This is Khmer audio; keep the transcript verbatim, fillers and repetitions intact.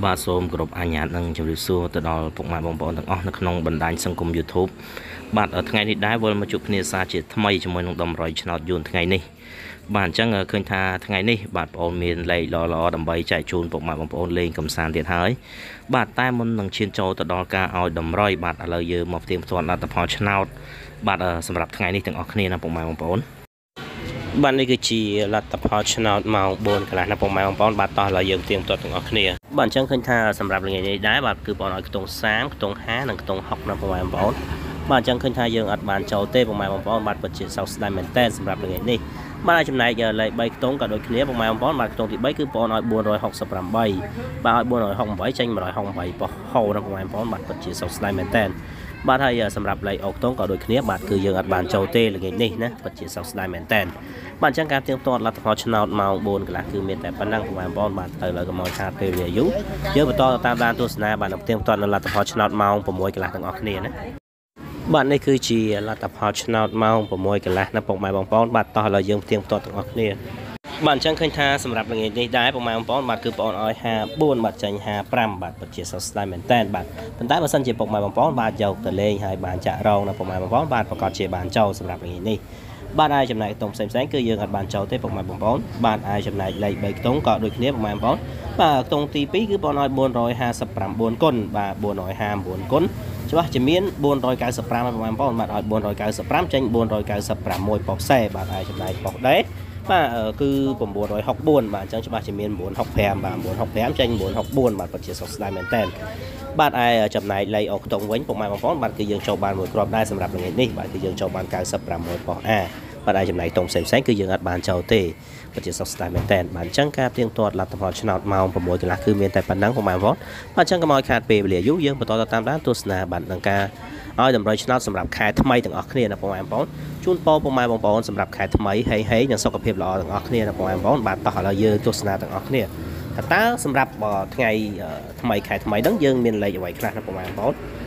បាទសូមគោរពអញ្ញាតនឹងជម្រាបសួរទៅដល់ពុកម៉ែបងប្អូនទាំងអស់នៅក្នុងបណ្ដាញសង្គម YouTube បាទថ្ងៃនេះដែរវិលមកជួបគ្នាសារជាថ្មីជាមួយនឹងដំរីឆ្នោតយួនថ្ងៃនេះបាទអញ្ចឹងឃើញថាថ្ងៃនេះបាទបងប្អូនមានលេខល្អៗដើម្បីចែកជូនពុកម៉ែបងប្អូនលេងកំសាន្តទៀតហើយបាទតែមុននឹងឈានចូលទៅដល់ការឲ្យដំរីបាទឥឡូវយើងមកផ្ទៀងផ្ទាត់លទ្ធផលឆ្នោតបាទសម្រាប់ថ្ងៃនេះទាំងអស់គ្នាណាពុកម៉ែបងប្អូនបាទនេះគឺជាលទ្ធផលឆ្នោតម៉ោងបួនកន្លះណាពុកម៉ែបងប្អូនបាទតោះឥឡូវយើងផ្ទៀងផ្ទាត់ទាំងអស់គ្នាបាទអញ្ចឹងឃើញថាសម្រាប់ថ្ងៃនេះដែរបាទគឺបងឲ្យខ្ទង់សាមខ្ទង់ហានិងខ្ទង់ហុកណាពុកម៉ែបងប្អូនបាទអញ្ចឹងឃើញថាយើងអត់បានចូលទេពុកម៉ែបងប្អូនបាទពិតជាសោកស្ដាយមែនតើសម្រាប់ថ្ងៃនេះបាទចំណែកលេខបីខ្ទង់ក៏ដូចគ្នាពុកម៉ែបងប្អូនបាទខ្ទង់ទីបីគឺបងឲ្យបួនរយហុកសិបប្រាំបីបាទឲ្យបួនរយហុកប្រាំបីចេញមួយរយហុកប្រាំបីប៉ុហោណាពុកម៉ែបងប្អូនបាទពិតជាសោកស្ដាយមែនតើបាទហើយសម្រាប់លេខអុកខ្ទង់ក៏ដូចគ្នាបាទគឺយើងអត់បានចូលទេថ្ងៃនេះណាពិតជាសោកស្ដាយមែនតើបាទអញ្ចឹងការផ្ទៀងផ្ទាត់លទ្ធផលឆ្នោតម៉ោងបួនកន្លះគឺមានតែប៉ុណ្ណឹងពុកម៉ែបងប្អូនបាទទៅលើកុំឲ្យខាតពេលវេលាយូរយើងបន្តទៅតាមដានទស្សនាបាទនឹងផ្ទៀងផ្ទាត់នៅលទ្ធផលឆ្នោតម៉ោង 6កន្លះទាំងអស់គ្នាណាបាទនេះគឺជាលទ្ធផលឆ្នោតម៉ោង 6កន្លះណាពុកម៉ែបងប្អូនបាទតោះឥឡូវយើងផ្ទៀងផ្ទាត់ទាំងអស់គ្នាបាទអញ្ចឹងឃើញថាសម្រាប់ថ្ងៃនេះដែរពុកម៉ែបងប្អូនបាទគឺបងឲ្យហាបួនបាទចេញហាប្រាំបាទពិតជាសោកស្ដាយមែនតើបាទប៉ុន្តែបើសិនជាពុកម៉ែបងប្អូនបាទយកទៅលេងហើយបានចាក់រងណាពុកម៉ែបងប្អូនបាទប្រកាសជាបានចូលសម្រាប់ថ្ងៃនេះបាទហើយចំណែកខ្ទង់ផ្សេងៗគឺយើងអត់បានចូលទេពុកម៉ែបងប្អូនបាទហើយចំណែកលេខបីខ្ទង់ក៏ដូចគ្នាពុកម៉ែបងប្អូនបាទខ្ទង់ទីពីរគឺបងឲ្យបួនរយហាសិបប្រាំបួនគុណបាទបួនរយហាសិបប្រាំបួនគុណច្បាស់ជាមានបួនរយកៅសិបប្រាំពុកម៉ែបងប្អូនបាទឲ្យបួនរយកៅសិបប្រាំចេញបួនរយកៅសិបប្រាំមួយប៉ុកសេបាទហើយចំណែកប៉ុកដែរបាទគឺ៩រយហុកបួនបាទអញ្ចឹងច្បាស់ជាមាន៩រយហុកប្រាំបាទ៩រយហុកប្រាំចេញ៩រយហុកបួនបាទពិតជាសោកស្ដាយមែនតើបាទឯចំណែកលេខអុកខ្ទង់វិញពុកម៉ែបងប្អូនបាទគឺយើងចូលបានមួយគ្រាប់ដែរសម្រាប់ថ្ងៃនេះបាទគឺយើងចូលបានកៅសិបប្រាំមួយប៉ុកអាបាទឯចំណែកខ្ទង់ផ្សេងៗគឺយើងអត់បានចូលទេពិតជាសោកស្ដាយមែនតើបាទអញ្ចឹងការផ្ទៀងផ្ទាត់លទ្ធផលឆ្នោតម៉ោង 6កន្លះគឺមានតែប៉ុណ្ណឹងពុកម៉ែបងប្អូនបាទអញ្ចឹងកុំឲ្យខាតពេលវេលាយូរយើងបន្តទៅតាមដានទស្សនាបាទនឹងការឲ្យតម្រូវឆ្នោតសម្រាប់ខែថ្មីទាំងអស់គ្នាណាពុកម៉ែបងប្អូនជូនពរពុកម៉ែបងប្អូនសម្រាប់ខែថ្មីហេហេនិងសុខភាពល្អទាំងអស់គ្នាណាពុកម៉ែបងប្អូនបាទតោះឥឡូវយើងទស្សនាទាំងអស់គ្នាថាតើសម្រាប់ថ្ងៃថ្មីខែថ្មីហ្នឹងយើងមានលេខអ្វីខ្លះណាពុកម៉ែបងប្អូន